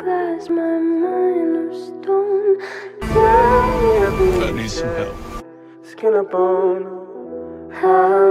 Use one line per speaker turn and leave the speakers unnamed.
glass, my mind of stone.
That needs some help.
Skin up bone.